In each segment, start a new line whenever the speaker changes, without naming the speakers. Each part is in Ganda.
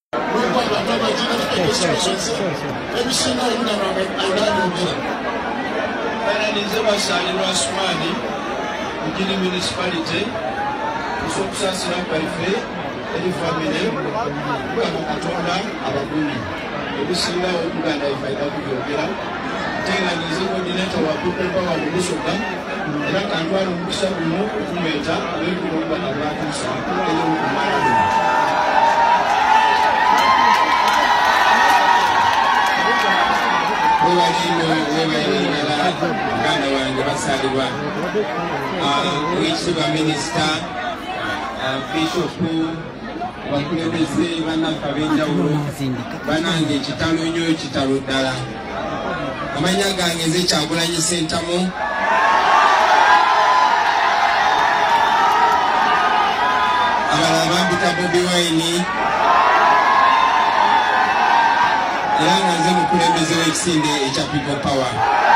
municipality kusokusasira kwaife eri family kama katonda abagumi ebisingawo okuganda ifaida kubyogera tenganize coordinator wa people power mubusoga era kantwala omukisa guno okumeta abekulomba abatuusa eyo okumala Uganda wange basalibwa wekitiibwa minisita bishopu abakulembeze bannaffe ab'enjawulo banange ekitalo nnyo ekitalo ddala amanya gange nze Kyagulanyi Ssentamu abalala bambita Bobi Wine era nga nze mukulembeze w'ekisinde ekya People Power.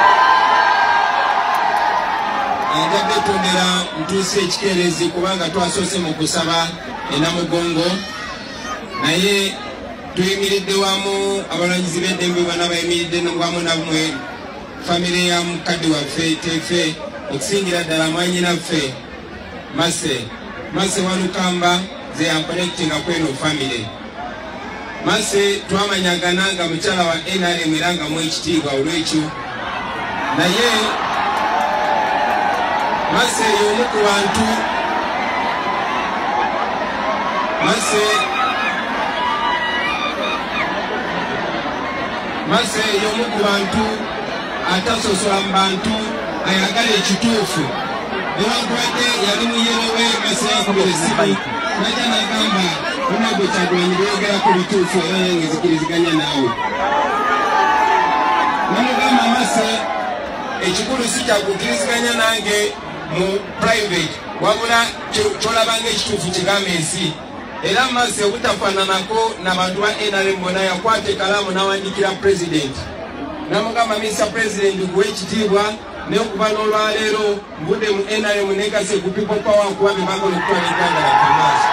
Njagala etondera ntuuse ekikeerezi kubanga twasoose mu kusaba enamugongo naye tuyimiridde wamu abalwanyizi b'eddembe bana bayimiridde wamu nammwe famire ya mukadde waffe tefe okusingira ddala mwanyinaffe Mase Walukamba ze yankonekitinga kweno famire Mase twamanyagana nga mukyala wa NRM era nga mwekitiibwa olw'ekyo naye Mase y'omu ku bantu Mase y'omu ku bantu atasosola mu bantu ayagala ekituufu newankubadde yali muyerewe Mase yakubira essimu najja nagamba Honorable Kyagulanyi boogera ku bituufu era yange zikiriziganya naawe namugamba Mase ekikulu si kyakukiriziganya nange mu private wabula kyolabanga ekituufu kigamba ensi era Mase obutafaananako n'abantu ba NRM bona yakwata ekalamu n'awandikira president namugamba Mr. President guwe ekitiibwa naye okuva n'olwaleero mbudde mu NRM negase ku People Power kuba be bakola okutwala eggwanga lyaffe maaso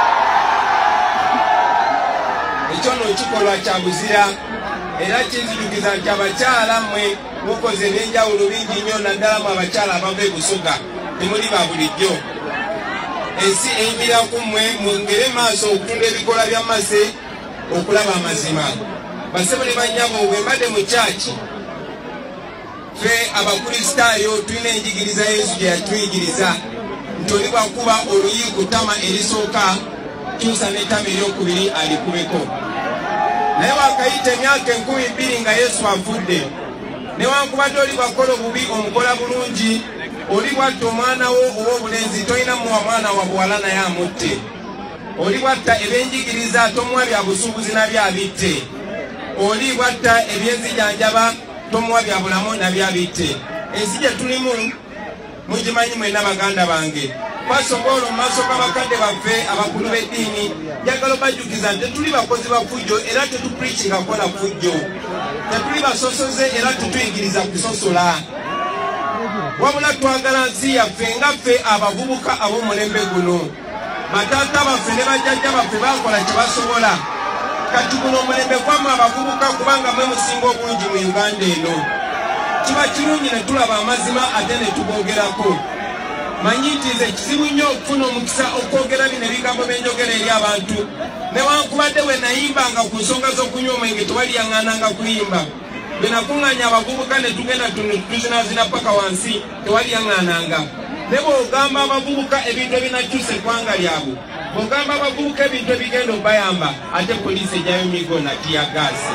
ekyo nno kikolwa kya buzira era kinzijukiza nti abakyala mmwe mukoze ebyenjawulo bingi nnyo naddala mu abakyala abava ebusoga temuli ba bulijjo ensi eyimira ku mmwe mwongere maaso okutunda ebikola bya Mase okulaba amazima basebo ne bannyabo bwe mbadde mu kyaki ffe abakristaayo tulina enjigiriza Yesu gye yatuyigiriza nti oli bwakuba oluyi ku ttama erisooka kyusa n'ettama eryokubiri alikubeko naye wakayita emyaka 2000 nga Yesu afudde newankubadde oli bwakola obubi omukola bulungi oli bwatta omwana wo ow'obulenzi tolina muwa mwana wa buwala naye amutte oli bwatta ebyenjigiriza tomuwa bya busuubuzi nabyabitte oli bwatta ebyenzijanjaba tomuwa bya bulamu nabyabitte ensi gye tulimu mugimanyi mwenna baganda bange kwasobola mu maaso g'abakadde baffe abakulu b'eddiini njagala obajjukiza nti tetuli bakozi ba fujjo era tetupreachinga kukola fujjo tetuli basosoze era tetuyigiriza kusosola wabula twagala nsi yaffe nga ffe abavubuka ab'omulembe guno bataata baffe ne bajjajja baffe bakola kye basobola kati guno omulembe kwammwe abavubuka kubanga mwe musinga obulungi mu Uganda eno kiba kirungi ne tulaba amazima ate ne tuboogerako manyi nti nze kizibu nnyo okufuna omukisa okwogera bino ebigambo byenjogera eri abantu newankubadde we nayimbanga ku nsonga z'okunywa omwenge tewaliyaŋŋaananga kuyimba bwe nakuŋŋaanya abavubuka ne tugenda tuzinazina paka wansi tewaliyaŋŋaananga ne bw'ogamba abavubuka ebintu ebinakyusa eggwanga lyabwe bw'ogamba abavubuka ebintu ebigenda obayamba ate poliisi ejyayo migo na tiyagaasi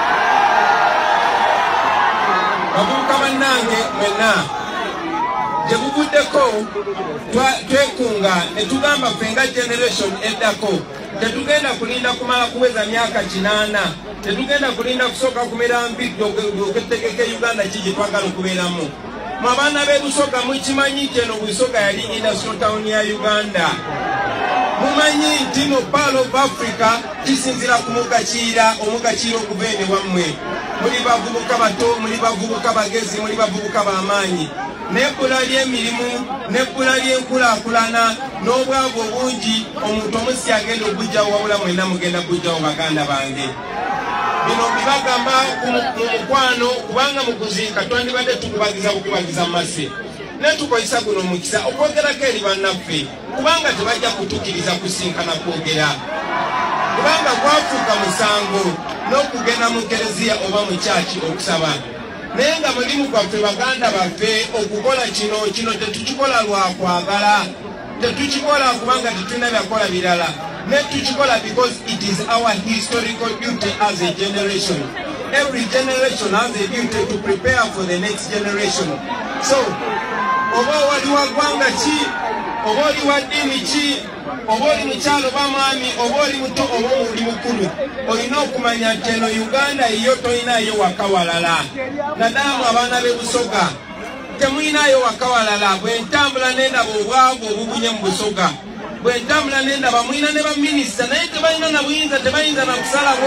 bavubuka bannange mwenna gye buvuddeko twekunga ne tugamba ffe nga generation eddako tetugenda kulinda kumala kuweza myaka 8 tetugenda kulinda kusooka kumera mbiddo okutegeka Uganda kiki twagala okubeeramu mu abaana b'e Busoga mukimanyi nti eno Busoga yali industrial town ya Uganda mumanyi nti mu Pearl of Africa kisinzira ku mugakiira okuva ene wammwe. Muli bavubuka bato, muli bavubuka bagezi, muli bavubuka b'amaanyi. N'ebbula ly'emirimu, n'ebbula ly'enkulaakulana, n'obwavu obungi omuntu omusi agenda okugyawo wabula mwenna mugenda kugyawo baganda bange. Bino bibagamba mu mukwano kubanga mu kuziika twandibadde tukubagiza bukubagiza mase. Netukozesa guno omukisa okwogerako eri bannaffe kubanga tebajja kutukkiriza kusinkana kwogera. Kubanga gwafuuka musango n'okugenda mu kereziya oba mu kyaki okusaba. Naye nga mulimu gwaffe baganda baffe okukola kino tetukikola lwa kwagala. Tetukikola kubanga tetulina byakola birala. Netukikola because it is our historical duty as a generation. Every generation has a duty to prepare for the next generation. So, oba wali wa gwanga ki, oba oli wa ddiini ki, oba oli mukyalo oba mwami, oba oli muto oba oli mukulu, olina okumanya nti eno Uganda eyo tolinayo waka walala. Naddala mu abaana b'e Busoga temulinayo waka walala. Bwe ntambula nendaba obwavu obubunye mu Busoga, bwe ntambula nendaba mulina ne baminisita naye tebalina na buyinza, tebayinza na kusalawo.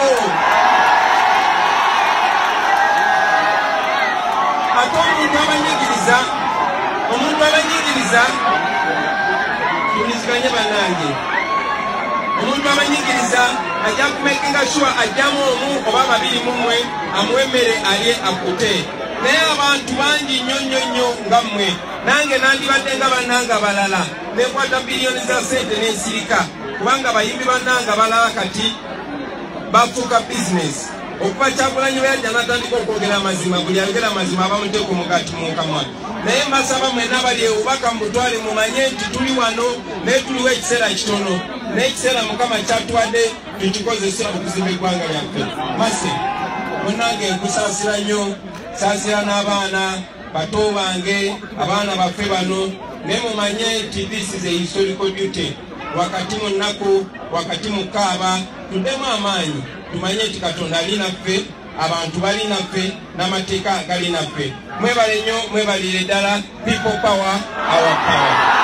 Ate omuntu abanyigiriza tuliziganye bannange, omuntu abanyigiriza ajja kumekinga sure ajjamu omu oba babiri mu mmwe amuwe emmere alye akute. Naye abantu bangi nnyo nga mmwe, nange nandibadde nga bannange abalala nekwata biliyoni za sente n'ensirika kubanga bayimbi bannange abalala kati bafuuka bizinesi. Okuva Kyagulanyi bwe yajja n'atandika okwogera amazima, buli ayogera amazima abamuteeka omugati mu kamwa. Naye mbasaba mwenna bali obubaka mubutwale mumanye nti tuli wano naye tuliwo ekiseera kitono, n'ekiseera Mukama kyatuwadde tukikozese okuzimba eggwanga lyaffe. Mase munnange nkusaasira nnyo, saasira n'abaana bato bange, abaana baffe bano, naye mumanye nti this is a historical duty. Wakati mu nnaku, wakati mu kaaba, tuddemu amaanyi tumanye nti Katonda ali naffe, abantu bali naffe, n'amateeka gali naffe. Mwebale nnyo, mwebalire ddala. People power, our power.